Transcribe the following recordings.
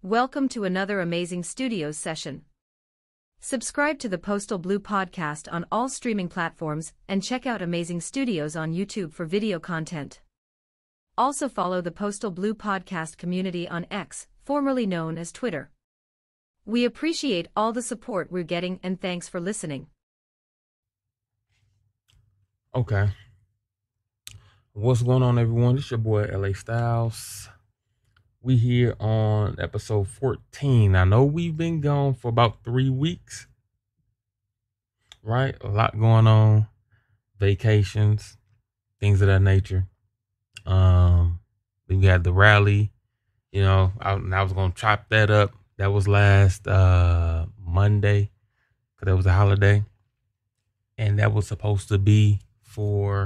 Welcome to another Amazing Studios session. Subscribe to the Postal Blue podcast on all streaming platforms and check out Amazing Studios on YouTube for video content. Also follow the Postal Blue podcast community on X, formerly known as Twitter. We appreciate all the support we're getting and thanks for listening. Okay. What's going on, everyone? It's your boy, LA Styles. We here on episode 14. I know we've been gone for about 3 weeks, right? A lot going on, vacations, things of that nature. We had the rally, I was going to chop that up. That was last Monday, because that was a holiday. And that was supposed to be for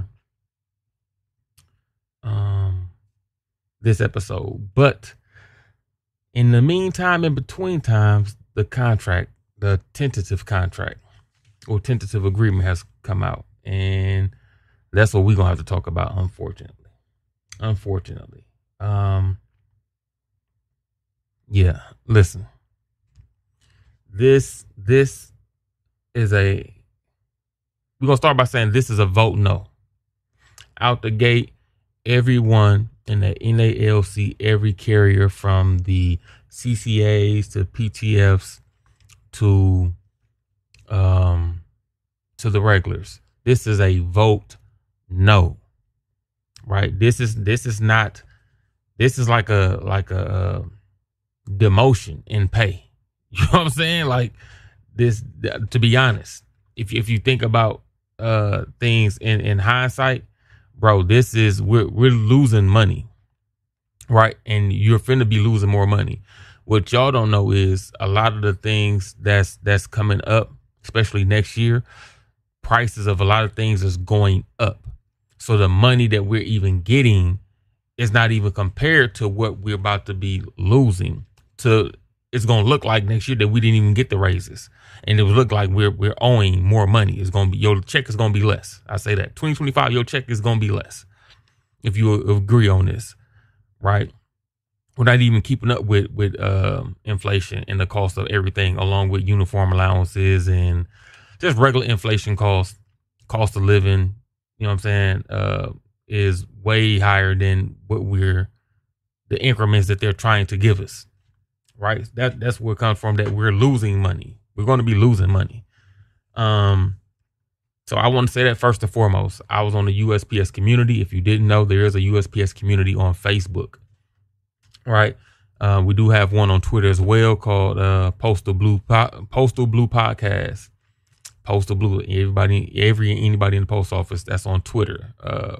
this episode. But in the meantime, in between times, the tentative contract or tentative agreement has come out. And that's what we're going to have to talk about, unfortunately. Yeah, listen. This is we're going to start by saying this is a vote no. Out the gate, everyone in the NALC, every carrier from the CCAs to PTFs to the regulars. This is a vote no. Right? This is like a demotion in pay. You know what I'm saying? Like this, to be honest, if you think about things in hindsight, bro, we're losing money, right? And you're finna be losing more money. What y'all don't know is a lot of the things that's coming up, especially next year, prices of a lot of things is going up. So the money that we're even getting is not even compared to what we're about to be losing. It's going to look like next year that we didn't even get the raises. And it would look like we're owing more money. It's going to be, your check is going to be less. I say that 2025, your check is going to be less. If you agree on this, right? We're not even keeping up with inflation and the cost of everything, along with uniform allowances and just regular inflation cost of living. You know what I'm saying? Is way higher than the increments that they're trying to give us. Right. That's where it comes from, that we're losing money. We're going to be losing money. So I want to say that first and foremost, I was on the USPS community. If you didn't know, there is a USPS community on Facebook. Right. We do have one on Twitter as well called Postal Blue Podcast. Postal Blue. Anybody in the post office that's on Twitter,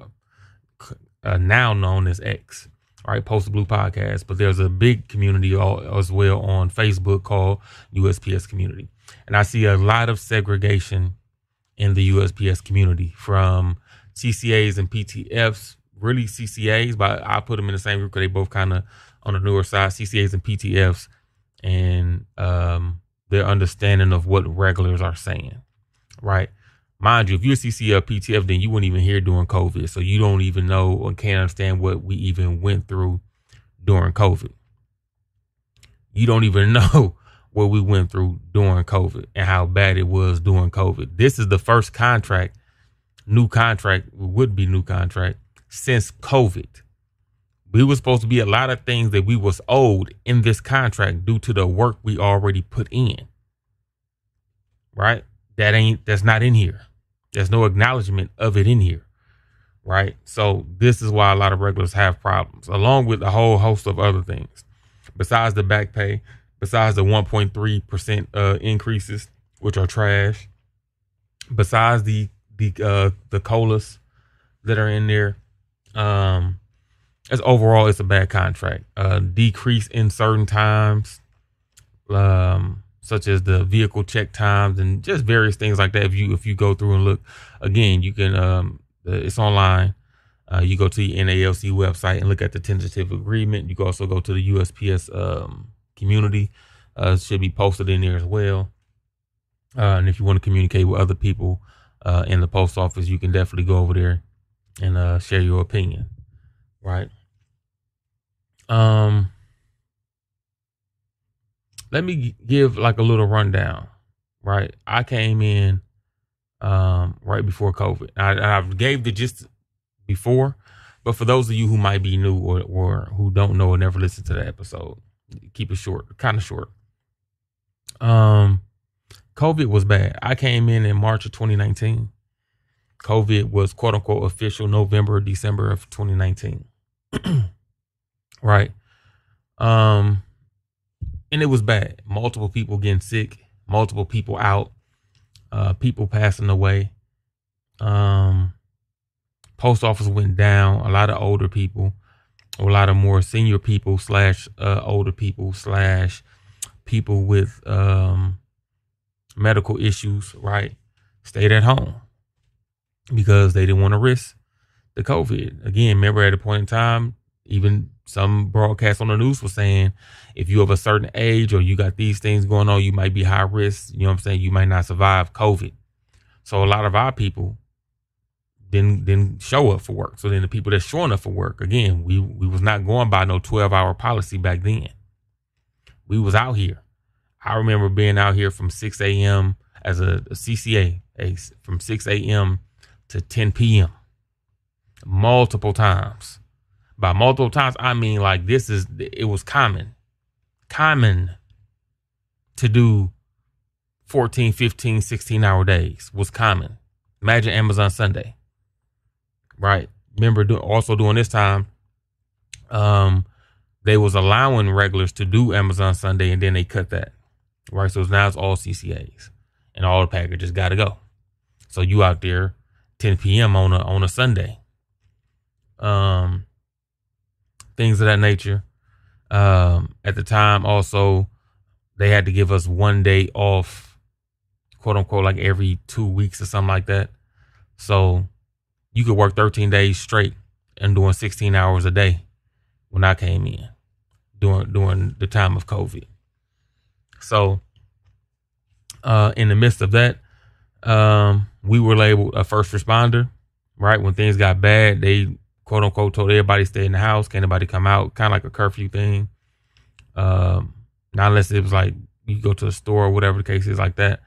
now known as X. All right, Postal Blue Podcast, but there's a big community as well on Facebook called USPS Community. And I see a lot of segregation in the USPS community from CCAs and PTFs, really CCAs, but I put them in the same group because they both kind of on the newer side, CCAs and PTFs, and their understanding of what regulars are saying, right? Mind you, if you're a CCA or PTF, then you wouldn't even hear during COVID. So you don't even know or can't understand what we even went through during COVID. You don't even know what we went through during COVID and how bad it was during COVID. This is the first new contract since COVID. We were supposed to be a lot of things that we was owed in this contract due to the work we already put in. Right? That's not in here. There's no acknowledgement of it in here. Right. So this is why a lot of regulars have problems, along with a whole host of other things. Besides the back pay, besides the 1.3% increases, which are trash. Besides the COLAs that are in there. As overall, it's a bad contract. Decrease in certain times. Such as the vehicle check times and just various things like that. If you go through and look again, you can, it's online. You go to the NALC website and look at the tentative agreement. You can also go to the USPS community. It should be posted in there as well. And if you want to communicate with other people in the post office, you can definitely go over there and share your opinion. Right. let me give like a little rundown, right? I came in right before COVID. I gave the gist before, but for those of you who might be new or who don't know or never listened to the episode, keep it short, kind of short. COVID was bad. I came in March of 2019. COVID was quote unquote official November, December of 2019. Right. And it was bad. Multiple people getting sick, multiple people out, people passing away. Post office went down. A lot of older people, a lot of more senior people / older people / people with medical issues, right, stayed at home because they didn't want to risk the COVID. Again, remember at a point in time, even some broadcasts on the news were saying, if you have a certain age or you got these things going on, you might be high risk. You know what I'm saying? You might not survive COVID. So a lot of our people didn't show up for work. So then the people that's showing up for work, again, we was not going by no 12-hour policy back then. We was out here. I remember being out here from 6 a.m. as a CCA, from 6 a.m. to 10 p.m. multiple times. By multiple times, I mean like it was common to do 14, 15, 16-hour days was common. Imagine Amazon Sunday, right? Remember also during this time, they was allowing regulars to do Amazon Sunday, and then they cut that, right? So now it's all CCAs, and all the packages got to go. So you out there 10 p.m. on a Sunday, things of that nature. At the time, also, they had to give us 1 day off, quote unquote, like every 2 weeks or something like that. So you could work 13 days straight and doing 16 hours a day when I came in during the time of COVID. So in the midst of that, we were labeled a first responder, right? When things got bad, they quote unquote told everybody stay in the house. Can't nobody come out, kind of like a curfew thing. Not unless it was like you go to the store or whatever the case is like that.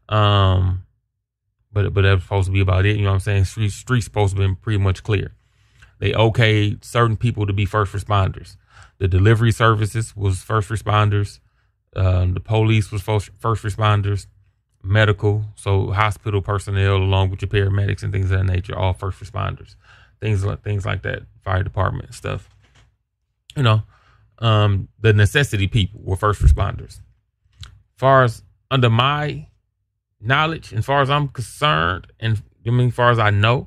But that's supposed to be about it. You know what I'm saying? Streets supposed to be pretty much clear. They okayed certain people to be first responders. The delivery services was first responders. The police was first responders. Medical, so hospital personnel along with your paramedics and things of that nature, all first responders. Things like that, fire department stuff. You know, the necessity people were first responders. Far as under my knowledge, and far as I'm concerned, and I mean, far as I know,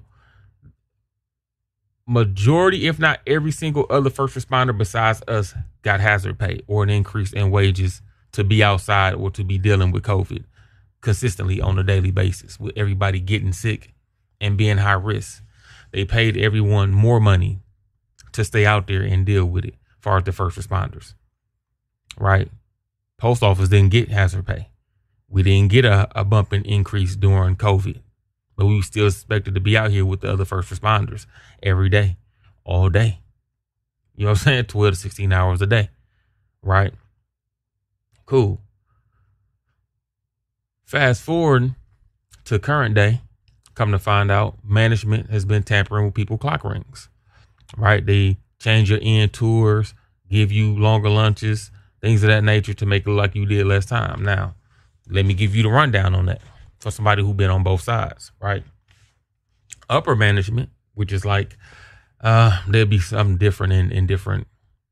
majority, if not every single other first responder besides us, got hazard pay or an increase in wages to be outside or to be dealing with COVID consistently on a daily basis, with everybody getting sick and being high risk. They paid everyone more money to stay out there and deal with it, as far as the first responders, right? Post office didn't get hazard pay. We didn't get a bump in increase during COVID, but we still expected to be out here with the other first responders every day, all day. You know what I'm saying? 12 to 16 hours a day, right? Cool. Fast forward to current day. Come to find out, management has been tampering with people's clock rings, right? They change your end tours, give you longer lunches, things of that nature to make it look like you did less time. Now, let me give you the rundown on that for somebody who's been on both sides, right? Upper management, which is like, there'll be something different in different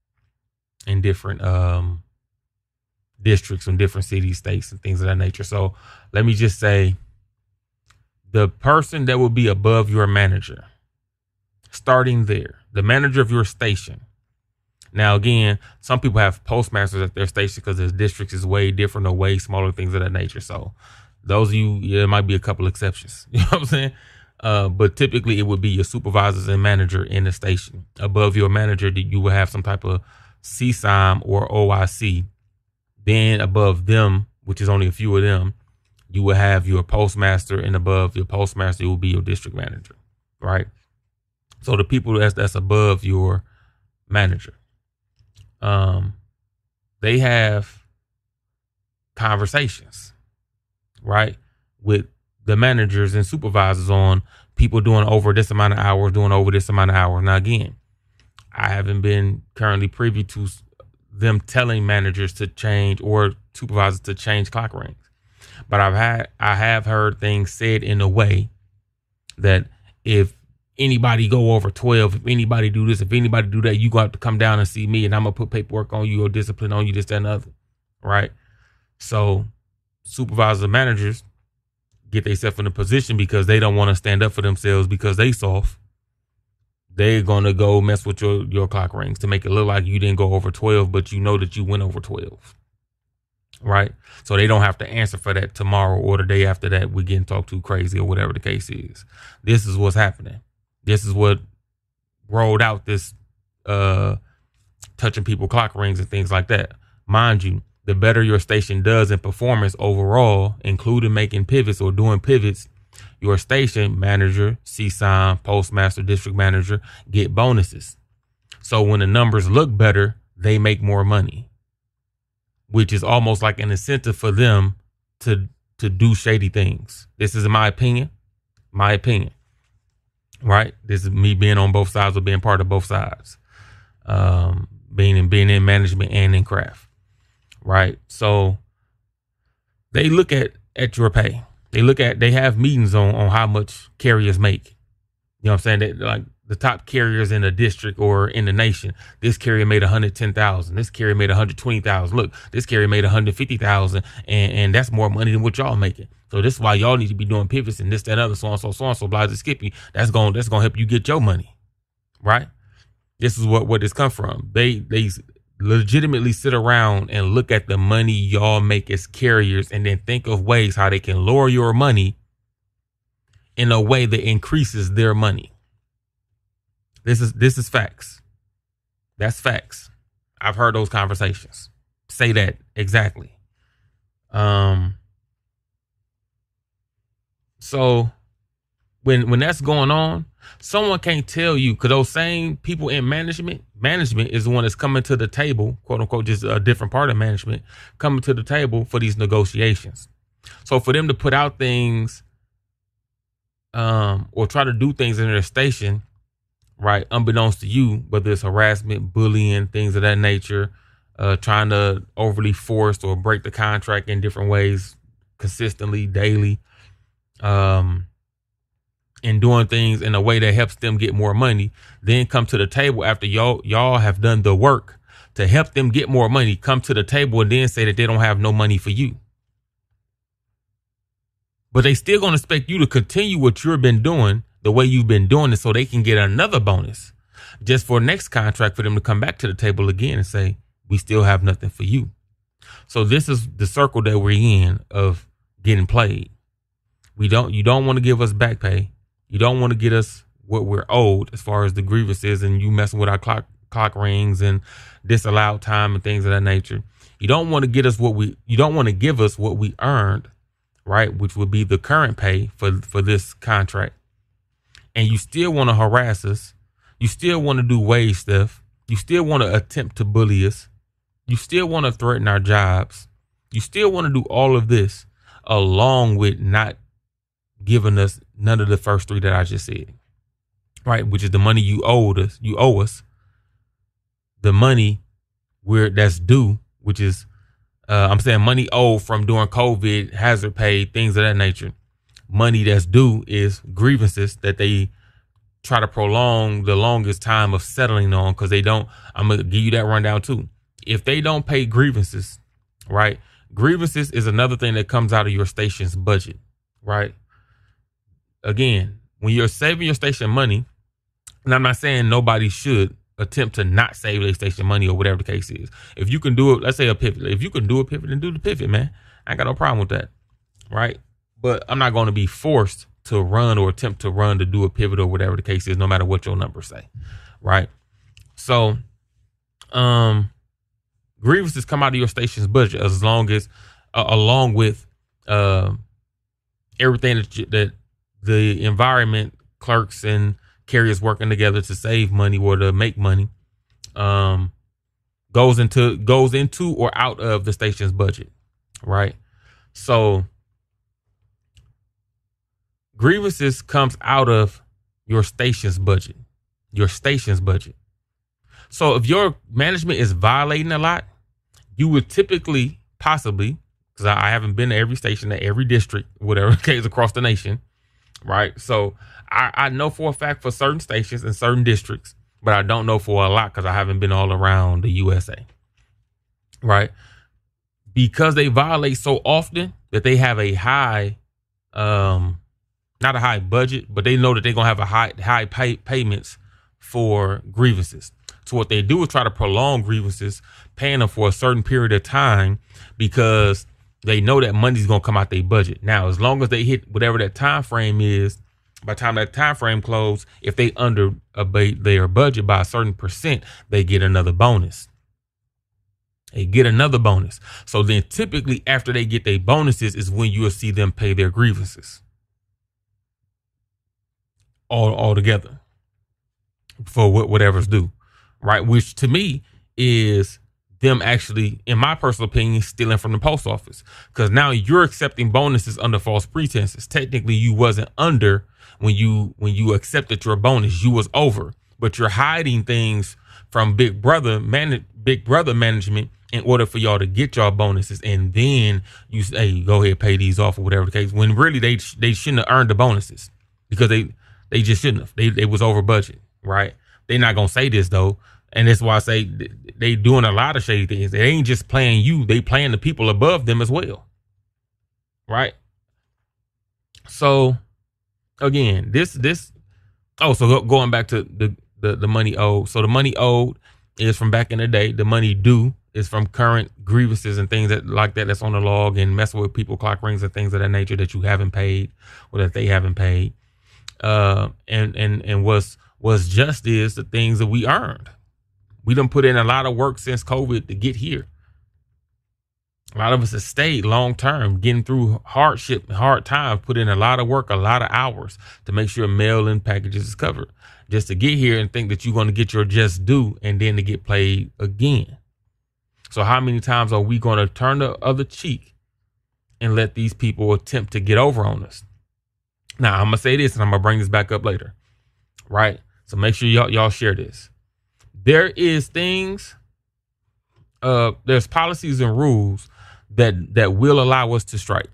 districts and different cities, states, and things of that nature. So let me just say, the person that will be above your manager, starting there, the manager of your station. Now, again, some people have postmasters at their station because their districts is way different or way smaller, things of that nature. So those of you, there might be a couple exceptions. You know what I'm saying? But typically it would be your supervisors and manager in the station. Above your manager, you will have some type of CSIM or OIC. Then above them, which is only a few of them, you will have your postmaster, and above your postmaster will be your district manager, right? So the people that's above your manager, they have conversations, right, with the managers and supervisors on people doing over this amount of hours, doing over this amount of hours. Now, again, I haven't been currently privy to them telling managers to change or supervisors to change clock rings. But I have heard things said in a way that if anybody go over 12, if anybody do this, if anybody do that, you got to come down and see me, and I'm going to put paperwork on you or discipline on you, this, that, and other. Right? So supervisors and managers get themselves in a position because they don't want to stand up for themselves because they soft. They're going to go mess with your clock rings to make it look like you didn't go over 12, but you know that you went over 12. Right? So they don't have to answer for that tomorrow or the day after that. We're getting talked to crazy or whatever the case is. This is what's happening. This is what rolled out this touching people clock rings and things like that. Mind you, the better your station does in performance overall, including making pivots or doing pivots, your station manager, CSIM, postmaster, district manager get bonuses. So when the numbers look better, they make more money, which is almost like an incentive for them to do shady things. This is my opinion. Right? This is me being on both sides or being part of both sides. Being in management and in craft. Right? So they look at your pay. They have meetings on how much carriers make. You know what I'm saying? That, like the top carriers in the district or in the nation. This carrier made 110,000. This carrier made 120,000. Look, this carrier made 150,000, and that's more money than what y'all making. So this is why y'all need to be doing pivots and this, that, and other, so on, so blah, skippy. That's gonna help you get your money, right? This is what this come from. They legitimately sit around and look at the money y'all make as carriers and then think of ways how they can lower your money in a way that increases their money. This is facts. That's facts. I've heard those conversations. Say that exactly. So when that's going on, someone can't tell you, because those same people in management is the one that's coming to the table, quote unquote, just a different part of management, coming to the table for these negotiations. So for them to put out things or try to do things in their station, right, unbeknownst to you, whether it's harassment, bullying, things of that nature, trying to overly force or break the contract in different ways consistently, daily, and doing things in a way that helps them get more money, then come to the table after y'all have done the work to help them get more money, come to the table and then say that they don't have no money for you. But they still going to expect you to continue what you've been doing the way you've been doing it so they can get another bonus just for next contract for them to come back to the table again and say, we still have nothing for you. So this is the circle that we're in of getting played. You don't want to give us back pay. You don't want to get us what we're owed as far as the grievances and you messing with our clock rings and disallowed time and things of that nature. You don't want to give us what we earned, right? Which would be the current pay for this contract. And you still want to harass us. You still want to do wage stuff. You still want to attempt to bully us. You still want to threaten our jobs. You still want to do all of this along with not giving us none of the first three that I just said, right? Which is the money you owe us, the money that's due, which is, I'm saying money owed from during COVID, hazard pay, things of that nature. Money that's due is grievances that they try to prolong the longest time of settling on because they don't. I'm going to give you that rundown too. If they don't pay grievances, right? Grievances is another thing that comes out of your station's budget, right? Again, when you're saving your station money, and I'm not saying nobody should attempt to not save their station money or whatever the case is. If you can do it, let's say a pivot. If you can do a pivot, then do the pivot, man. I ain't got no problem with that, right? But I'm not going to be forced to run or attempt to run to do a pivot or whatever the case is, no matter what your numbers say, right? So, grievances come out of your station's budget as long as, along with everything that the environment, clerks and carriers working together to save money or to make money, goes into or out of the station's budget, right? So grievances comes out of your station's budget, So if your management is violating a lot, you would typically, possibly, because I haven't been to every station, to every district, whatever case across the nation, right? So I know for a fact for certain stations and certain districts, but I don't know for a lot because I haven't been all around the USA, right? Because they violate so often that they have a high, not a high budget, but they know that they're going to have a high payments for grievances. So what they do is try to prolong grievances, paying them for a certain period of time because they know that money's going to come out their budget. Now, as long as they hit whatever that time frame is, by the time that time frame closes, if they under their budget by a certain percent, they get another bonus. So then typically after they get their bonuses is when you will see them pay their grievances all together for whatever's due, right? Which to me is them actually, in my personal opinion, stealing from the post office, because now you're accepting bonuses under false pretenses. Technically, you wasn't under when you accepted your bonus. You was over, but you're hiding things from Big Brother management in order for y'all to get y'all bonuses, and then you say, hey, go ahead, pay these off or whatever the case. When really they shouldn't have earned the bonuses because they just shouldn't have. They was over budget, right? They're not gonna say this though. And that's why I say they doing a lot of shady things. They ain't just playing you. They playing the people above them as well. Right. So again, going back to the money owed. So the money owed is from back in the day. The money due is from current grievances and things that's on the log, and messing with people, clock rings and things of that nature that you haven't paid or that they haven't paid. And what's just is the things that we earned. We done put in a lot of work since COVID to get here. A lot of us have stayed long term, getting through hardship, hard times, put in a lot of work, a lot of hours to make sure mail-in packages is covered, just to get here and think that you're going to get your just due and then to get played again. So how many times are we going to turn the other cheek and let these people attempt to get over on us? Now, I'm going to say this and I'm going to bring this back up later, right? So make sure y'all share this. There is things, there's policies and rules that will allow us to strike.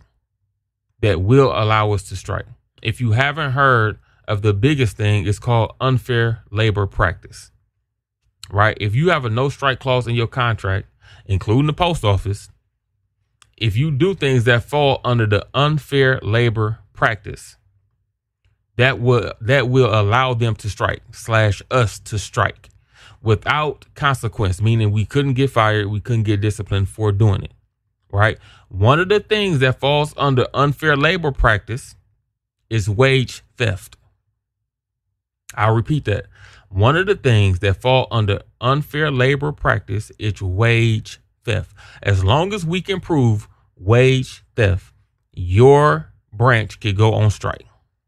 If you haven't heard of the biggest thing, it's called unfair labor practice, right? If you have a no strike clause in your contract, including the post office, if you do things that fall under the unfair labor practice, that will allow them to strike / us to strike without consequence, meaning we couldn't get fired, we couldn't get disciplined for doing it, right? One of the things that falls under unfair labor practice is wage theft. I'll repeat that. One of the things that fall under unfair labor practice is wage theft. As long as we can prove wage theft, your branch could go on strike.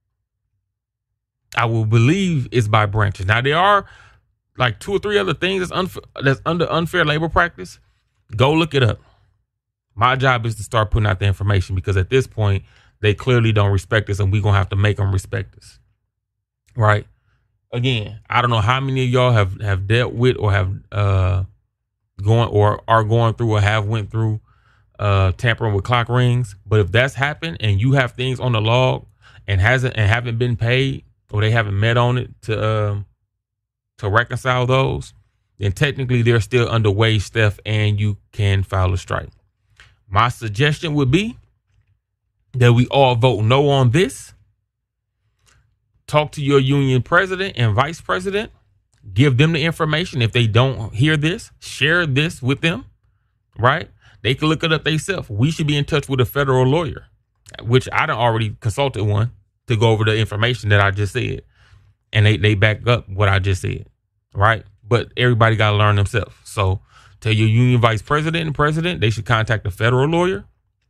I will believe it's by branches. Now, there are like 2 or 3 other things that's under unfair labor practice. Go look it up. My job is to start putting out the information because at this point, they clearly don't respect us and we're going to have to make them respect us. Right. Again, I don't know how many of y'all have dealt with or have are going through or have went through tampering with clock rings. But if that's happened and you have things on the log and haven't been paid or they haven't met on it to reconcile those, then technically they're still under wage theft and you can file a strike. My suggestion would be that we all vote no on this. Talk to your union president and vice president. Give them the information. If they don't hear this, share this with them, right? They can look it up themselves. We should be in touch with a federal lawyer, which I done already consulted one to go over the information that I just said. And they back up what I just said, right? But everybody got to learn themselves. So tell your union vice president and president, they should contact a federal lawyer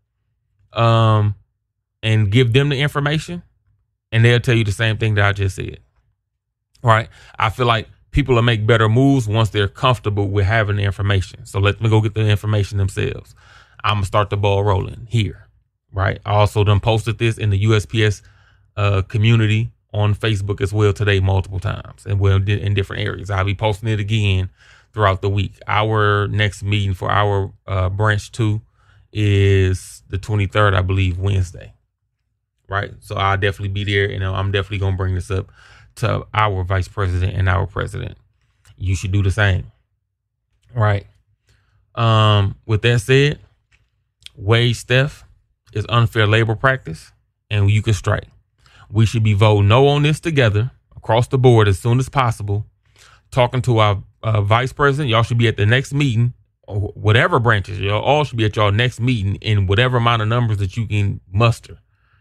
and give them the information. And they'll tell you the same thing that I just said. Right. I feel like people will make better moves once they're comfortable with having the information. So let me go get the information themselves. I'm gonna start the ball rolling here, right? I also done posted this in the USPS community on Facebook as well today multiple times, and well in different areas. I'll be posting it again throughout the week. Our next meeting for our branch 2 is the 23rd, I believe, Wednesday, right? So I'll definitely be there, and I'm definitely gonna bring this up to our vice president and our president. You should do the same, right? With that said, wage theft is unfair labor practice, and you can strike. We should be voting no on this together across the board as soon as possible. Talking to our vice president, y'all should be at the next meeting, or whatever branches, y'all all should be at y'all next meeting in whatever amount of numbers that you can muster.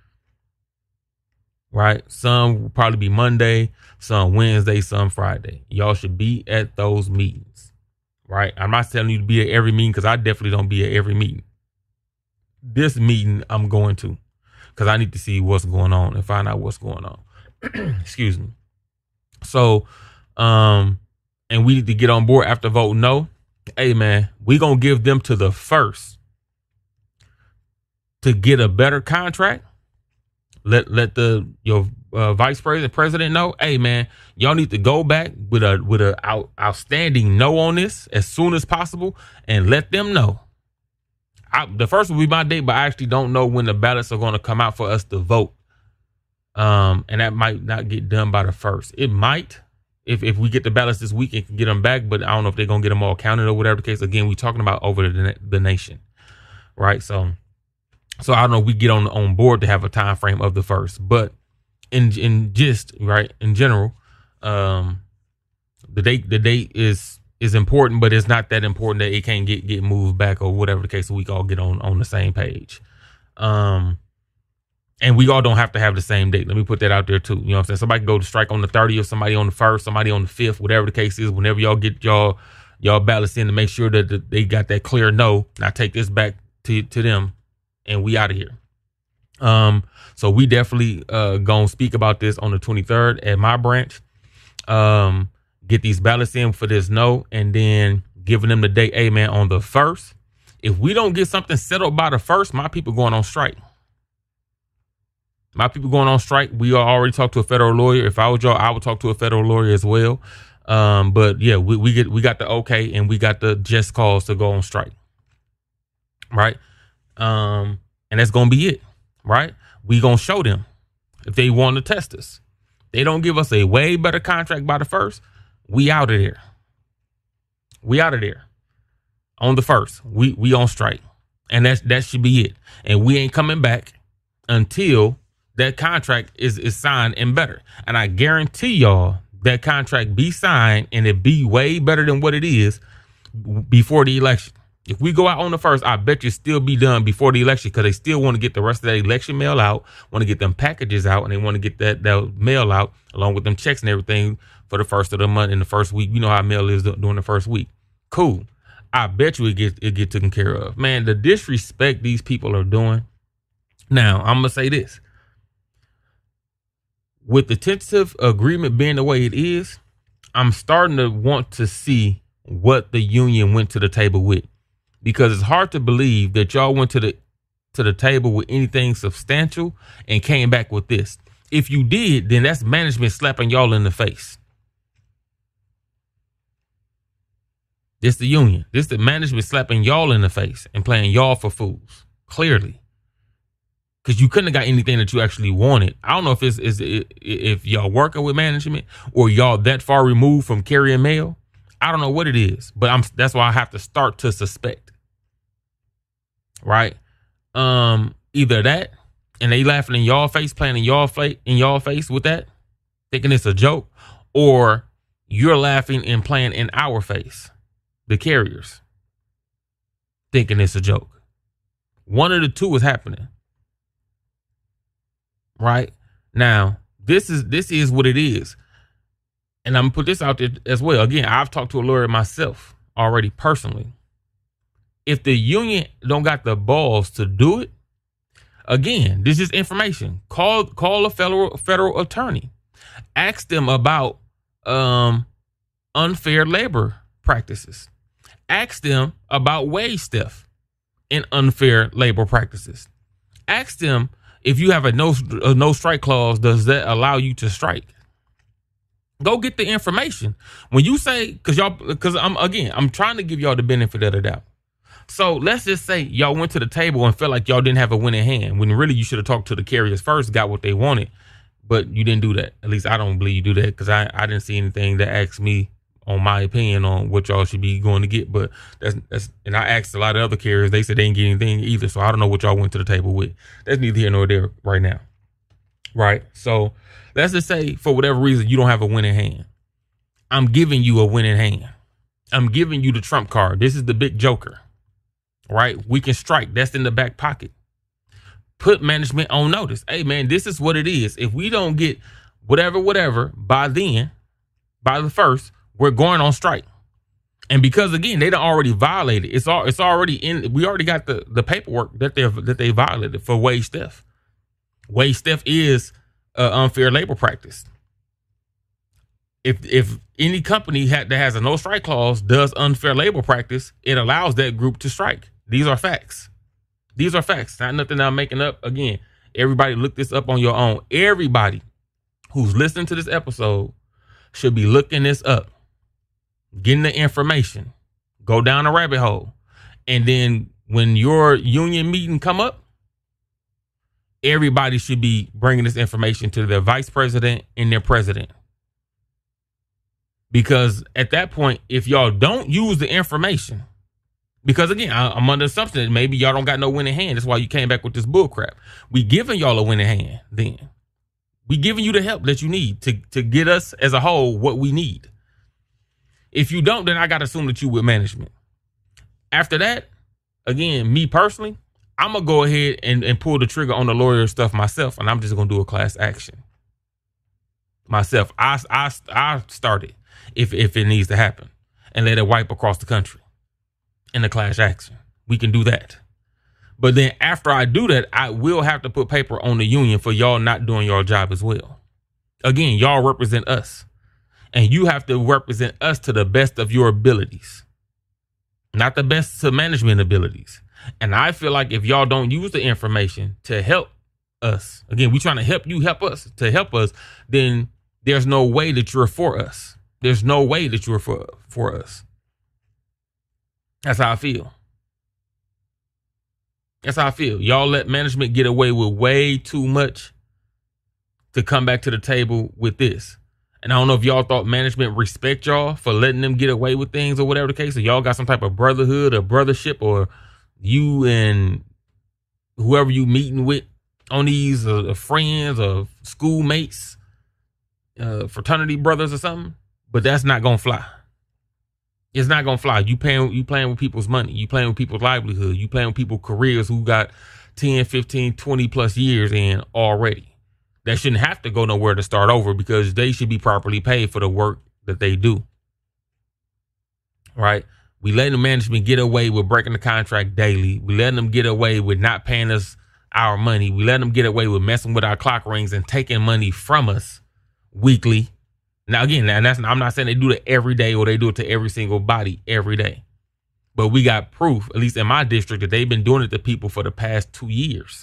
Right? Some will probably be Monday, some Wednesday, some Friday. Y'all should be at those meetings. Right? I'm not telling you to be at every meeting, because I definitely don't be at every meeting. This meeting I'm going to, because I need to see what's going on and find out what's going on. Excuse me. So, and we need to get on board after vote no. Hey man, we gonna give them to the first to get a better contract. Let your vice president know. Hey man, y'all need to go back with a outstanding no on this as soon as possible, and let them know. The first will be my date, but I actually don't know when the ballots are going to come out for us to vote. And that might not get done by the first. It might, if we get the ballots this week and can get them back, but I don't know if they're going to get them all counted or whatever the case. Again, we're talking about over the nation, right? So I don't know if we get on board to have a time frame of the first, but in gist, right, in general, the date is important, but it's not that important that it can't get moved back or whatever the case, so we all get on the same page. And we all don't have to have the same date. Let me put that out there too. You know what I'm saying? Somebody can go to strike on the 30th, somebody on the 1st, somebody on the 5th, whatever the case is. Whenever y'all get y'all ballots in, to make sure that they got that clear no. Now take this back to them, and we out of here. So we definitely gonna speak about this on the 23rd at my branch. Get these ballots in for this no, and then giving them the date. Hey man, on the 1st, if we don't get something settled by the 1st, my people going on strike. My people going on strike. We already talked to a federal lawyer. If I was y'all, I would talk to a federal lawyer as well. But yeah, we got the okay, and we got the just cause to go on strike. Right. And that's gonna be it. Right. We gonna show them if they want to test us. They don't give us a way better contract by the 1st. We out of there. We out of there on the 1st. We on strike, and that should be it. And we ain't coming back until that contract is signed and better. And I guarantee y'all that contract be signed and it be way better than what it is before the election. If we go out on the 1st, I bet you still be done before the election, because they still want to get the rest of that election mail out, want to get them packages out, and they want to get that mail out along with them checks and everything for the 1st of the month in the first week. You know how mail is during the first week. Cool. I bet you it get taken care of. Man, the disrespect these people are doing. Now, I'm going to say this. With the tentative agreement being the way it is, I'm starting to want to see what the union went to the table with, because it's hard to believe that y'all went to the table with anything substantial and came back with this. If you did, then that's management slapping y'all in the face. This the union. This the management slapping y'all in the face and playing y'all for fools. Clearly. Because you couldn't have got anything that you actually wanted. I don't know if y'all working with management or y'all that far removed from carrying mail. I don't know what it is, but that's why I have to start to suspect. Right? Either that, and they laughing in y'all face, playing in y'all face with that, thinking it's a joke, or you're laughing and playing in our face, the carriers, thinking it's a joke. One of the two is happening. Right now, this is what it is. And I'm gonna put this out there as well. Again, I've talked to a lawyer myself already personally. If the union don't got the balls to do it, again, this is information. Call a federal attorney. Ask them about unfair labor practices. Ask them about wage theft. in unfair labor practices. Ask them, if you have a no strike clause, does that allow you to strike? Go get the information. When you say, because I'm trying to give y'all the benefit of the doubt. So let's just say y'all went to the table and felt like y'all didn't have a winning hand, when really you should have talked to the carriers first, got what they wanted, but you didn't do that. At least I don't believe you do that, because I didn't see anything that asked me on my opinion on what y'all should be going to get. But that's and I asked a lot of other carriers, they said they didn't get anything either. So I don't know what y'all went to the table with. That's neither here nor there right now. Right. So let's just say for whatever reason you don't have a winning hand. I'm giving you a winning hand. I'm giving you the trump card. This is the big joker. Right? We can strike. That's in the back pocket. Put management on notice. Hey, man, this is what it is. If we don't get whatever by the 1st, we're going on strike. And because, again, they done already violated. It's already in. We already got the paperwork that they violated for wage theft. Wage theft is unfair labor practice. If any company that has a no strike clause does unfair labor practice, it allows that group to strike. These are facts. These are facts. Not nothing I'm making up. Again, everybody look this up on your own. Everybody who's listening to this episode should be looking this up, getting the information, go down a rabbit hole. And then when your union meeting come up, everybody should be bringing this information to their vice president and their president. Because at that point, if y'all don't use the information, because again, I'm under the assumption that maybe y'all don't got no winning hand. That's why you came back with this bull crap. We giving y'all a winning hand then. We giving you the help that you need to get us as a whole what we need. If you don't, then I got to assume that you with management. After that, again, me personally, I'm going to go ahead and pull the trigger on the lawyer stuff myself, and I'm just going to do a class action. Myself. I started if it needs to happen and let it wipe across the country in the class action. We can do that. But then after I do that, I will have to put paper on the union for y'all not doing your job as well. Again, y'all represent us, and you have to represent us to the best of your abilities, not the best to management abilities. And I feel like if y'all don't use the information to help us, again, we trying to help you help us, then there's no way that you're for us. There's no way that you're for us. That's how I feel. That's how I feel. Y'all let management get away with way too much to come back to the table with this. And I don't know if y'all thought management respect y'all for letting them get away with things or whatever the case. So y'all got some type of brotherhood or brothership, or you and whoever you meeting with on these friends or schoolmates, fraternity brothers or something. But that's not going to fly. It's not going to fly. You playing with people's money. You playing with people's livelihood. You playing with people's careers who got 10, 15, 20 plus years in already. That shouldn't have to go nowhere to start over, because they should be properly paid for the work that they do. Right? We letting the management get away with breaking the contract daily. We letting them get away with not paying us our money. We letting them get away with messing with our clock rings and taking money from us weekly. Now, again, I'm not saying they do it every day or they do it to every single body every day. But we got proof, at least in my district, that they've been doing it to people for the past 2 years.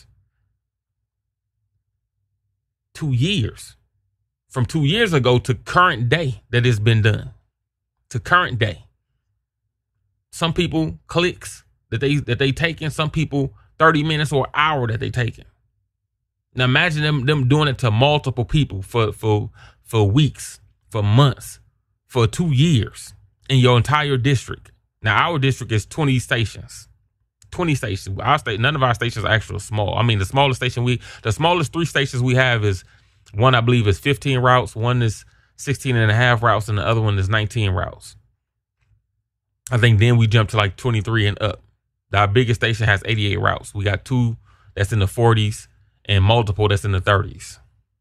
2 years. From 2 years ago to current day that it's been done. To current day. Some people clicks that they taking, some people 30 minutes or an hour that they taking. Now imagine them doing it to multiple people for weeks, for months, for 2 years in your entire district. Now our district is 20 stations. 20 stations. None of our stations are actually small. I mean, the smallest 3 stations we have is one, I believe, is 15 routes. One is 16 and a half routes, and the other one is 19 routes. I think then we jump to like 23 and up. Our biggest station has 88 routes. We got 2 that's in the 40s and multiple that's in the 30s.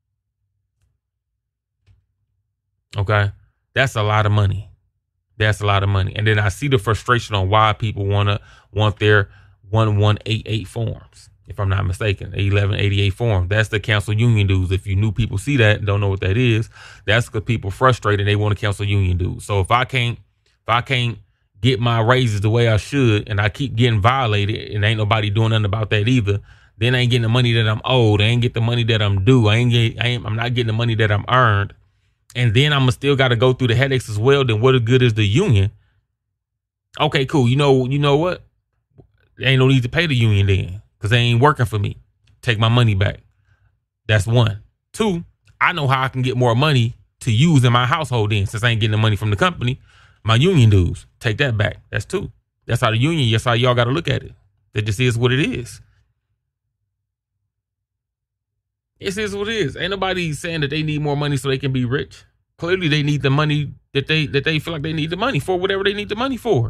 Okay. That's a lot of money. That's a lot of money. And then I see the frustration on why people want their 1188 forms. If I'm not mistaken, 1188 forms. That's the cancel union dues. If you new people see that and don't know what that is, that's because people frustrated. They want to cancel union dues. So if I can't get my raises the way I should, and I keep getting violated, and ain't nobody doing nothing about that either, then I ain't getting the money that I'm owed. I ain't get the money that I'm due. I'm not getting the money that I'm earned. And then I'm still got to go through the headaches as well. Then what good is the union? Okay, cool. You know what? There ain't no need to pay the union then, because they ain't working for me. Take my money back. That's one. Two, I know how I can get more money to use in my household then, since I ain't getting the money from the company. My union dues, take that back. That's two. That's how the union, that's how y'all got to look at it. That just is what it is. It is what it is. Ain't nobody saying that they need more money so they can be rich. Clearly, they need the money that they feel like they need the money for, whatever they need the money for.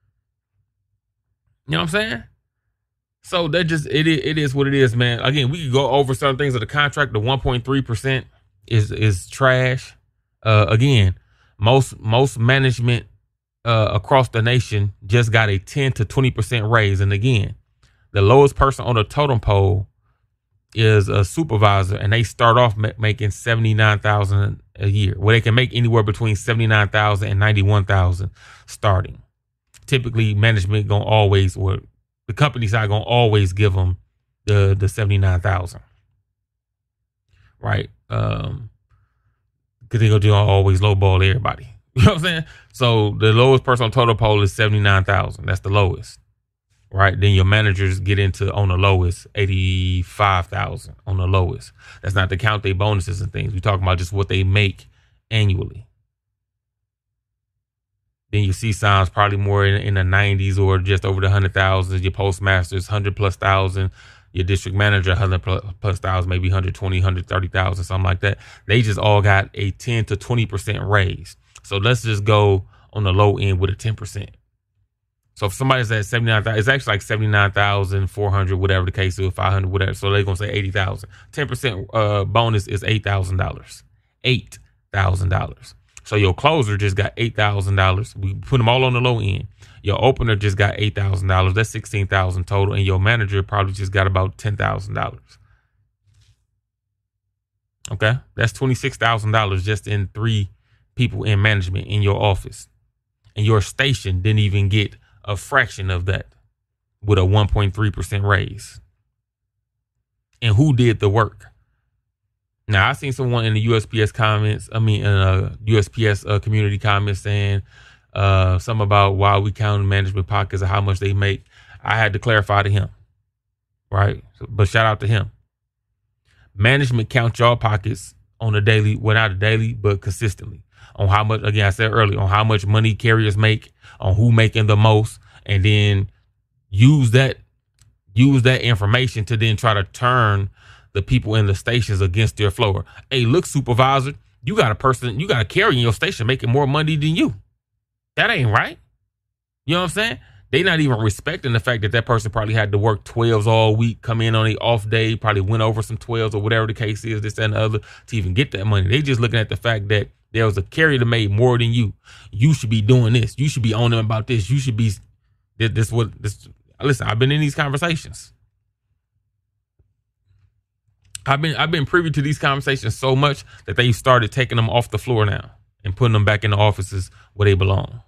You know what I'm saying? So that just it is what it is, man. Again, we could go over certain things of the contract. The 1.3% is trash. Again, most management across the nation just got a 10 to 20% raise, and again, the lowest person on the totem pole is a supervisor, and they start off making $79,000 a year. Well, they can make anywhere between $79,000 and $91,000 starting. Typically, management gonna always, or the company side gonna always give them the $79,000, right? Because they gonna always lowball everybody. You know what I'm saying? So the lowest person on total poll is $79,000. That's the lowest. Right. Then your managers get into on the lowest, $85,000 on the lowest. That's not to count their bonuses and things. We're talking about just what they make annually. Then you see signs probably more in the 90s or just over the 100,000. Your postmasters, 100+ thousand. Your district manager, 100+ thousand, maybe 120, 130,000, something like that. They just all got a 10 to 20% raise. So let's just go on the low end with a 10%. So if somebody's at 79,000, it's actually like 79,400, whatever the case is, 500, whatever. So they're going to say 80,000. 10% bonus is $8,000. $8,000. So your closer just got $8,000. We put them all on the low end. Your opener just got $8,000. That's $16,000 total. And your manager probably just got about $10,000. Okay. That's $26,000 just in 3 people in management in your office. And your station didn't even get a fraction of that with a 1.3% raise. And who did the work? Now, I seen someone in the USPS comments, USPS community comments saying something about why we count management pockets and how much they make. I had to clarify to him, right? But shout out to him. Management count y'all pockets on a daily, well, not a daily, but consistently. On how much, again, I said earlier, on how much money carriers make, on who making the most, and then use that information to then try to turn the people in the stations against their floor. Hey, look, supervisor, you got a carrier in your station making more money than you. That ain't right. You know what I'm saying? They not even respecting the fact that person probably had to work 12s all week, come in on a off day, probably went over some 12s or whatever the case is, this, that, and the other, to even get that money. They just looking at the fact that there was a carrier that made more than you. You should be doing this. You should be on them about this. You should be this. Listen, I've been in these conversations. I've been privy to these conversations so much that they started taking them off the floor now and putting them back in the offices where they belong.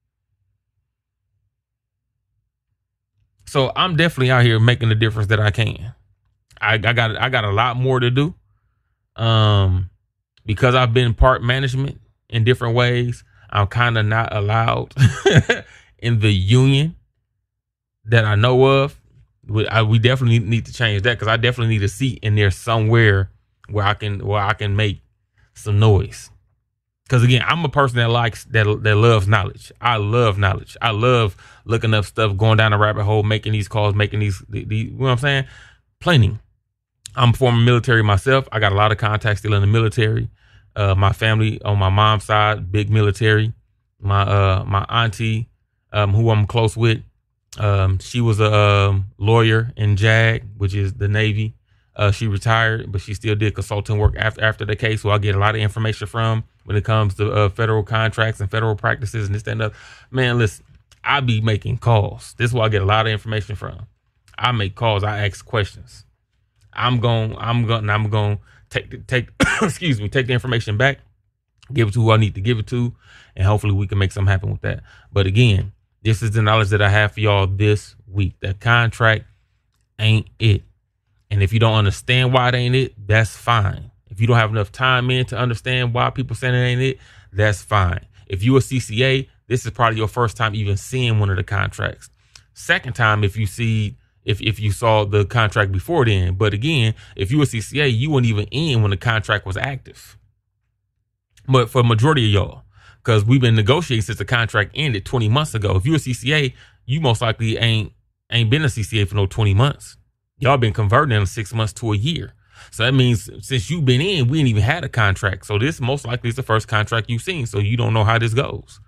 So I'm definitely out here making the difference that I can. I got a lot more to do. Because I've been part management in different ways, I'm kind of not allowed in the union that I know of. We definitely need to change that, because I definitely need a seat in there somewhere where I can make some noise. Because again, I'm a person that loves knowledge. I love knowledge. I love looking up stuff, going down a rabbit hole, making these calls, making these you know what I'm saying? Planning. I'm former military myself. I got a lot of contacts still in the military. My family on my mom's side, big military. My auntie, who I'm close with, she was a lawyer in JAG, which is the Navy. She retired, but she still did consulting work after the case. So I get a lot of information from when it comes to federal contracts and federal practices and this, that, and that. Man, listen, I be making calls. This is where I get a lot of information from. I make calls. I ask questions. I'm going to take excuse me, take the information back, give it to who I need to give it to, and hopefully we can make something happen with that. But again, This is the knowledge that I have for y'all this week. That contract ain't it. And if you don't understand why it ain't it, that's fine. If you don't have enough time in to understand why people saying it ain't it, that's fine. If you a CCA, this is probably your first time even seeing one of the contracts. Second time, if you saw the contract before then. But again, if you a CCA, you weren't even in when the contract was active. But for majority of y'all, because we've been negotiating since the contract ended 20 months ago. If you're a CCA, you most likely ain't been a CCA for no 20 months. Y'all been converting in 6 months to a year. So that means since you've been in, we ain't even had a contract. So this most likely is the first contract you've seen. So you don't know how this goes.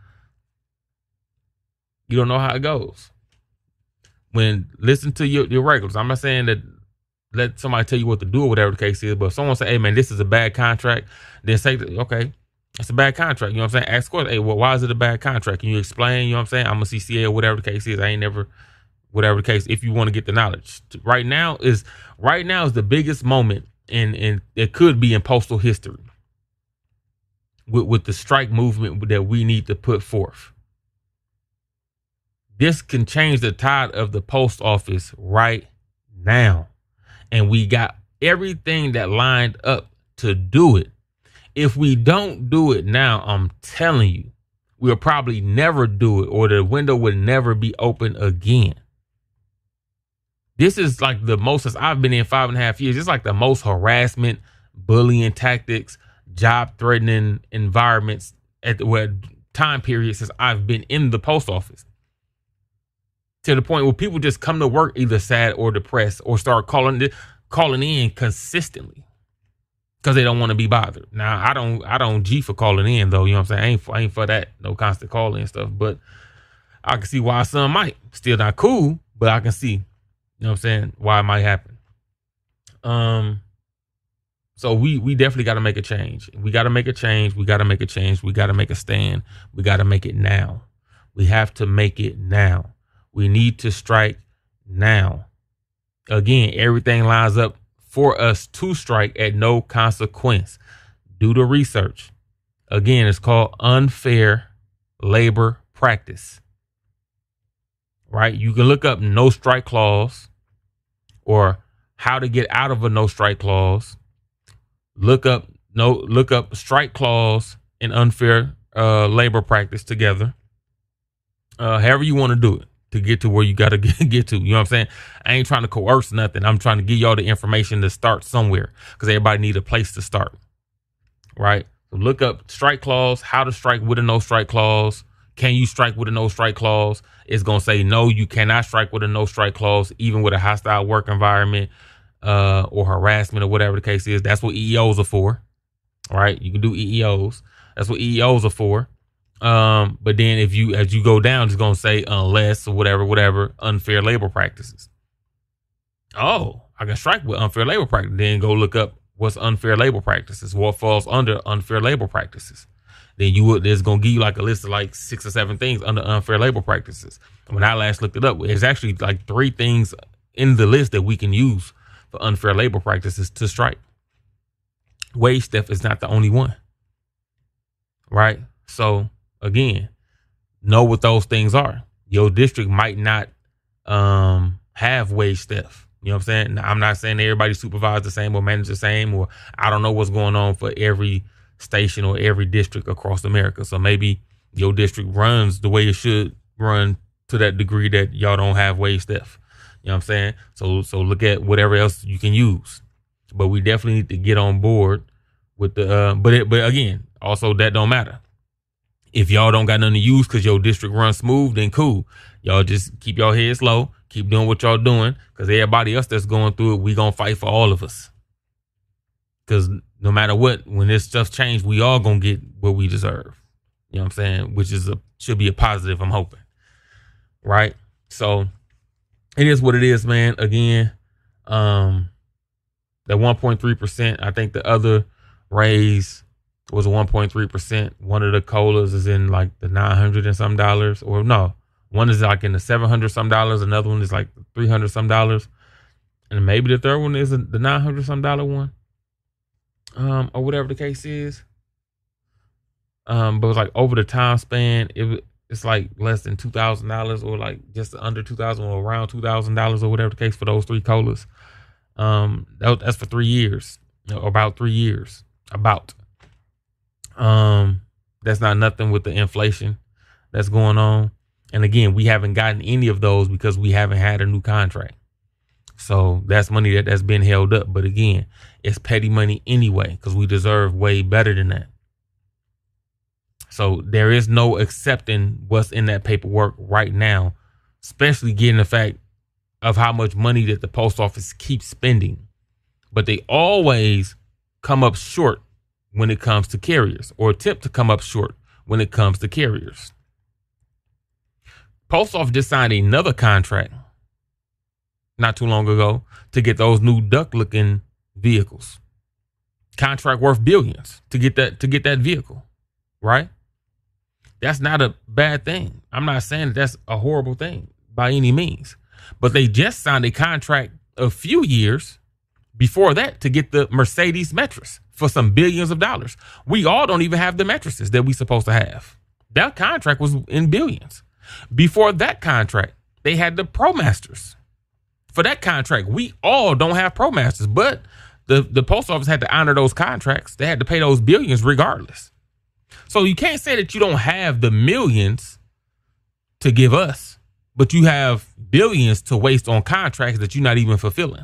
You don't know how it goes. Listen to your regulars. I'm not saying that let somebody tell you what to do or whatever the case is, but if someone say, hey man, this is a bad contract, then say, okay, it's a bad contract. You know what I'm saying? Ask questions. Hey, well, why is it a bad contract? Can you explain? You know what I'm saying? I'm a CCA or whatever the case is. I ain't never, whatever the case, if you want to get the knowledge. Right now is the biggest moment in it could be in postal history with the strike movement that we need to put forth. This can change the tide of the post office right now. And we got everything that lined up to do it. If we don't do it now, I'm telling you, we'll probably never do it, or the window would never be open again. This is like the most, since I've been in 5.5 years, it's like the most harassment, bullying tactics, job threatening environments at the time period since I've been in the post office. To the point where people just come to work either sad or depressed or start calling in consistently because they don't want to be bothered. Now, I don't G for calling in though. You know what I'm saying? I ain't for that. No constant calling and stuff, but I can see why some might. Still not cool, but I can see, you know what I'm saying, why it might happen. So we definitely got to make a change. We got to make a change. We got to make a change. We got to make a stand. We got to make it now. We have to make it now. We need to strike now. Again, everything lines up for us to strike at no consequence. Do the research. Again, it's called unfair labor practice. Right? You can look up no strike clause or how to get out of a no strike clause. Look up strike clause and unfair labor practice together. However you want to do it to get to where you got to get to. You know what I'm saying? I ain't trying to coerce nothing. I'm trying to give y'all the information to start somewhere because everybody need a place to start. Right? So look up strike clause, how to strike with a no strike clause. Can you strike with a no strike clause? It's going to say, no, you cannot strike with a no strike clause, even with a hostile work environment or harassment or whatever the case is. That's what EEOs are for. Right? You can do EEOs. That's what EEOs are for. But then as you go down, it's going to say unless or whatever, unfair labor practices. Oh, I can strike with unfair labor practice. Then go look up what's unfair labor practices, what falls under unfair labor practices. Then there's going to give you like a list of like 6 or 7 things under unfair labor practices. When I last looked it up, there's actually like 3 things in the list that we can use for unfair labor practices to strike. Wage theft is not the only one. Right? So again, know what those things are. Your district might not have wage theft. You know what I'm saying? Now, I'm not saying everybody supervised the same or managed the same, or I don't know what's going on for every station or every district across America. So maybe your district runs the way it should run to that degree that y'all don't have wage theft. You know what I'm saying? So look at whatever else you can use. But we definitely need to get on board with the but again, also that don't matter. If y'all don't got nothing to use because your district runs smooth, then cool. Y'all just keep your heads low, keep doing what y'all doing, because everybody else that's going through it, we gonna fight for all of us. Because no matter what, when this stuff change, we all gonna get what we deserve. You know what I'm saying? Which should be a positive, I'm hoping. Right? So it is what it is, man. Again, that 1.3%, I think the other raise was 1.3%. One of the colas is in like the $900 and some dollars, or no, one is like in the $700 some dollars. Another one is like $300 some dollars. And maybe the third one is the $900 some dollar one. Or whatever the case is. But it was like over the time span, it's like less than $2,000 or like just under $2,000 or around $2,000 or whatever the case for those 3 COLAs. That's for 3 years, about 3 years. That's not nothing with the inflation that's going on. And again, we haven't gotten any of those because we haven't had a new contract. So that's money that's been held up. But again, it's petty money anyway, because we deserve way better than that. So there is no accepting what's in that paperwork right now, especially given the fact of how much money that the post office keeps spending. But they always come up short when it comes to carriers, or attempt to come up short when it comes to carriers. Post office just signed another contract not too long ago to get those new duck looking vehicles. Contract worth billions to get that vehicle, right? That's not a bad thing. I'm not saying that's a horrible thing by any means, but they just signed a contract a few years before that to get the Mercedes Metris for some billions of dollars. We all don't even have the mattresses that we supposed to have. That contract was in billions. Before that contract, they had the ProMasters. For that contract, we all don't have ProMasters, but the post office had to honor those contracts. They had to pay those billions regardless. So you can't say that you don't have the millions to give us, but you have billions to waste on contracts that you're not even fulfilling,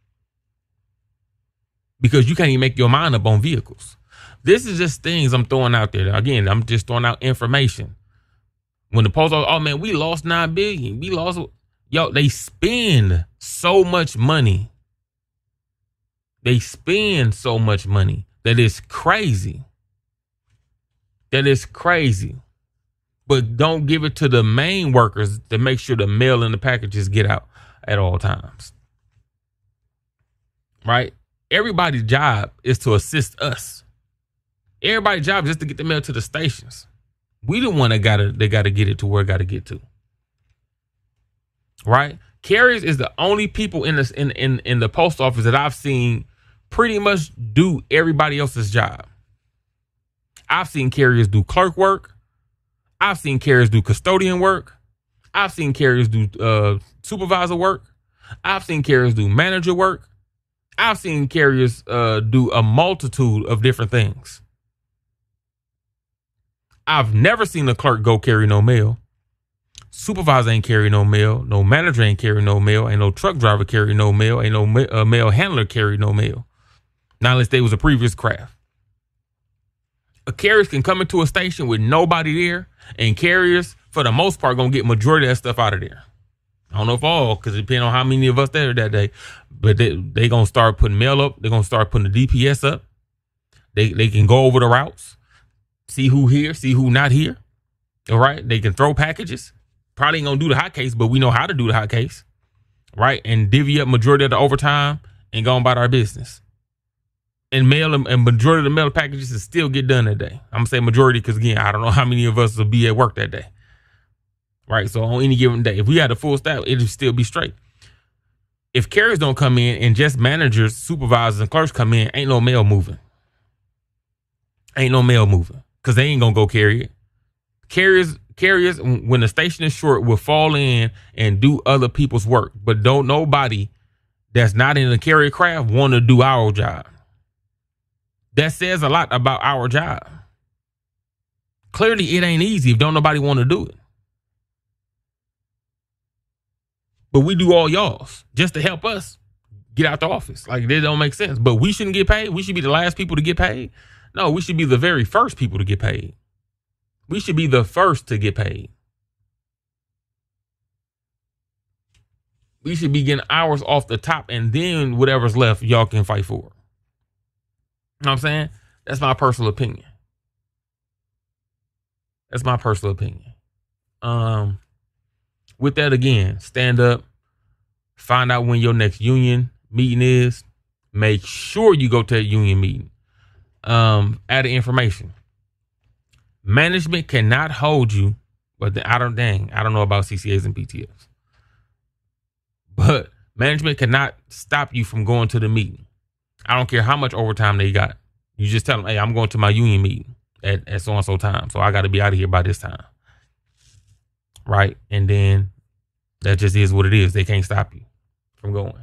because you can't even make your mind up on vehicles. This is just things I'm throwing out there. Again, I'm just throwing out information. When the post office, oh man, we lost $9 billion. We lost, they spend so much money. They spend so much money that it's crazy. That is crazy. But don't give it to the main workers to make sure the mail and the packages get out at all times. Right? Everybody's job is to assist us. Everybody's job is just to get the mail to the stations. We the one that gotta get it to where it gotta get to. Right? Carriers is the only people in the post office that I've seen pretty much do everybody else's job. I've seen carriers do clerk work. I've seen carriers do custodian work. I've seen carriers do supervisor work. I've seen carriers do manager work. I've seen carriers do a multitude of different things. I've never seen a clerk go carry no mail. Supervisor ain't carry no mail. No manager ain't carry no mail. Ain't no truck driver carry no mail. Ain't no mail handler carry no mail. Not unless they was a previous craft. A carriers can come into a station with nobody there, and carriers, for the most part, gonna get majority of that stuff out of there. I don't know if all, because it depends on how many of us there that day. But they gonna start putting mail up. They're gonna start putting the DPS up. They can go over the routes, see who here, see who not here. All right. They can throw packages. Probably ain't gonna do the hot case, but we know how to do the hot case. Right. And divvy up majority of the overtime and go on about our business. And mail and majority of the mail packages will still get done that day. I'm gonna say majority because again, I don't know how many of us will be at work that day. Right. So on any given day, if we had a full staff, it'll still be straight. If carriers don't come in and just managers, supervisors, and clerks come in, ain't no mail moving. Ain't no mail moving because they ain't gonna go carry it. Carriers, when the station is short, will fall in and do other people's work. But don't nobody that's not in the carrier craft want to do our job. That says a lot about our job. Clearly, it ain't easy if don't nobody want to do it. But we do all y'all's just to help us get out the office. Like, that don't make sense. But we shouldn't get paid. We should be the last people to get paid. No, we should be the very first people to get paid. We should be the first to get paid. We should be getting ours off the top, and then whatever's left, y'all can fight for it. You know what I'm saying? That's my personal opinion. That's my personal opinion. With that, again, stand up, find out when your next union meeting is. Make sure you go to a union meeting. Add information. Management cannot hold you, but I don't know about CCAs and PTFs. But management cannot stop you from going to the meeting. I don't care how much overtime they got. You just tell them, hey, I'm going to my union meeting at so-and-so time. So I got to be out of here by this time. right? And then that just is what it is. They can't stop you from going.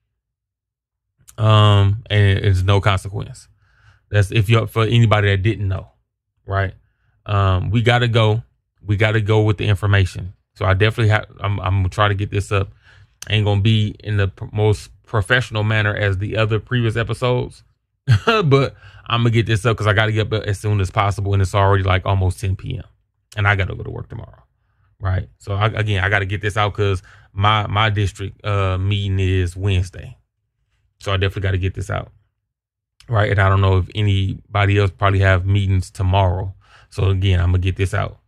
And it's no consequence. That's if you're for anybody that didn't know, right? We gotta go. We gotta go with the information. So I definitely have. I'm gonna try to get this up. Ain't gonna be in the most professional manner as the other previous episodes, but I'm gonna get this up because I gotta get up as soon as possible, and it's already like almost 10 p.m. and I gotta go to work tomorrow, right? So I gotta get this out because my district meeting is Wednesday. So I definitely got to get this out. Right. And I don't know if anybody else probably have meetings tomorrow. So again, I'm going to get this out.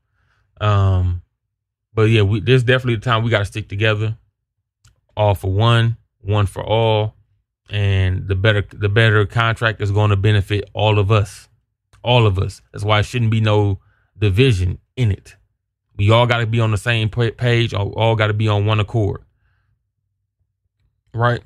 But yeah, there's definitely the time we got to stick together. All for one for all. And the better contract is going to benefit all of us. All of us. That's why it shouldn't be no division in it. We all got to be on the same page. All got to be on one accord. Right.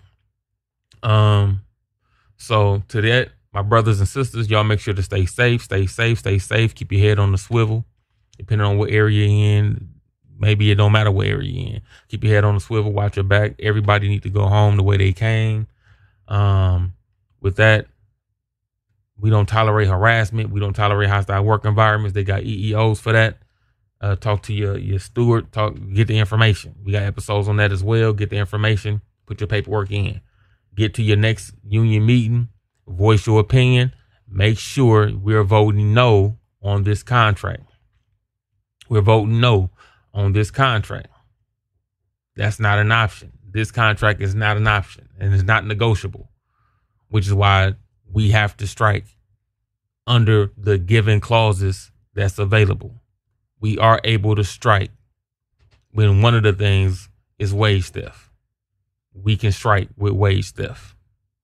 So to that, my brothers and sisters, y'all make sure to stay safe. Keep your head on the swivel, depending on what area you're in. Maybe it don't matter what area you're in. Keep your head on the swivel, watch your back. Everybody need to go home the way they came. With that, we don't tolerate harassment. We don't tolerate hostile work environments. They got EEOs for that. Talk to your steward, get the information. We got episodes on that as well. Get the information, put your paperwork in. Get to your next union meeting, voice your opinion. Make sure we're voting no on this contract. We're voting no on this contract. That's not an option. This contract is not an option and it's not negotiable, which is why we have to strike under the given clauses that's available. We are able to strike when one of the things is wage theft. We can strike with wage theft.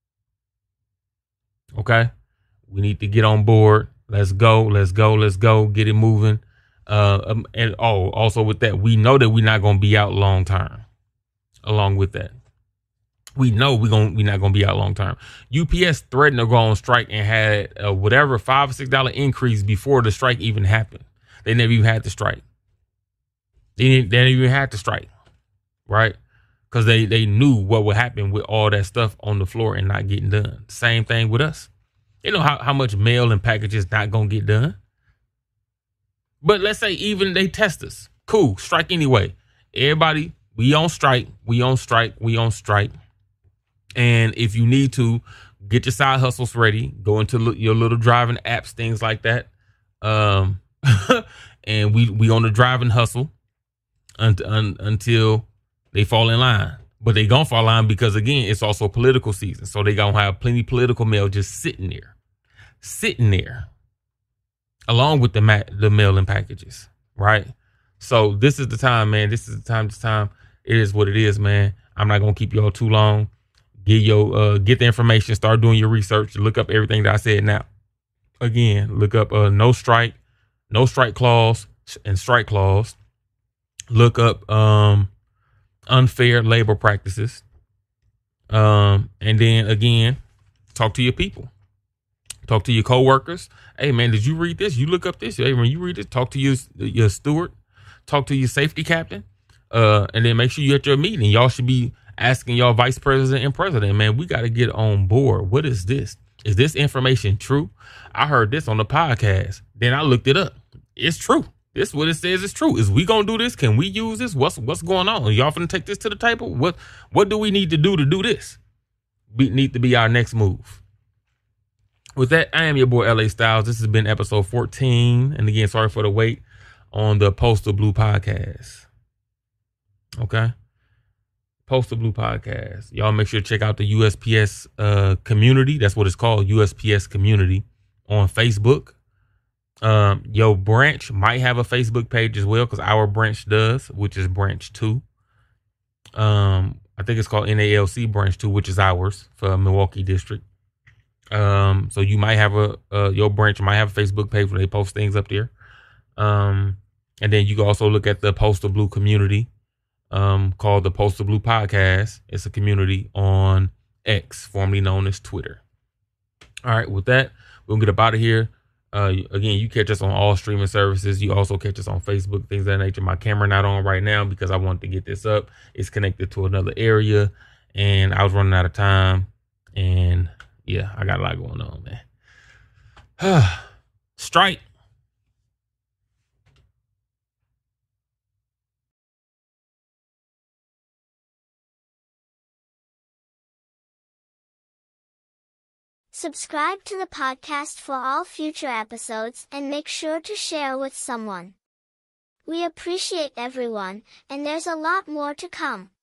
Okay. We need to get on board. Let's go. Get it moving. And also with that, we know that we're not going to be out long term. Along with that, we know we're not going to be out long term. UPS threatened to go on strike and had whatever $5 or $6 increase before the strike even happened. They never even had to strike. They never even had to strike. Right. Because they knew what would happen with all that stuff on the floor and not getting done. Same thing with us. You know how much mail and packages not going to get done. But let's say even they test us. Cool. Strike anyway. Everybody, we on strike. And if you need to, get your side hustles ready. Go into your little driving apps, things like that. And we on the driving hustle until they fall in line. But they gonna fall in line because, again, it's also political season. So they gonna have plenty of political mail just sitting there along with the mail and packages, right? So this is the time, man. This time. It is what it is, man. I'm not gonna keep y'all too long. Get the information, start doing your research, look up everything that I said now. Again, look up no strike clause and strike clause. Look up unfair labor practices. And then again, talk to your people. Talk to your coworkers. Hey man, did you read this? You look up this. Hey, when you read this, talk to your steward. Talk to your safety captain. And then make sure you're at your meeting. Y'all should be asking y'all vice president and president, man, we got to get on board. What is this? Is this information true? I heard this on the podcast. Then I looked it up. It's true. This is what it says is true. Is we going to do this? Can we use this? What's going on? Y'all finna take this to the table? What do we need to do this? We need to be our next move. With that, I am your boy, LA Styles. This has been episode 14. And again, sorry for the wait on the Postal Blue podcast. Okay. Postal Blue podcast. Y'all make sure to check out the USPS community. That's what it's called, USPS community on Facebook. Your branch might have a Facebook page as well, because our branch does, which is branch 2. I think it's called NALC branch 2, which is ours for Milwaukee district. So you might have your branch might have a Facebook page where they post things up there. And then you can also look at the Postal Blue community, called the Postal Blue Podcast. It's a community on X, formerly known as Twitter. All right, with that, we'll get up out of here. Again, you catch us on all streaming services. You also catch us on Facebook, things of that nature. My camera not on right now because I wanted to get this up. It's connected to another area, and I was running out of time. And yeah, I got a lot going on, man. Strike. Subscribe to the podcast for all future episodes and make sure to share with someone. We appreciate everyone, and there's a lot more to come.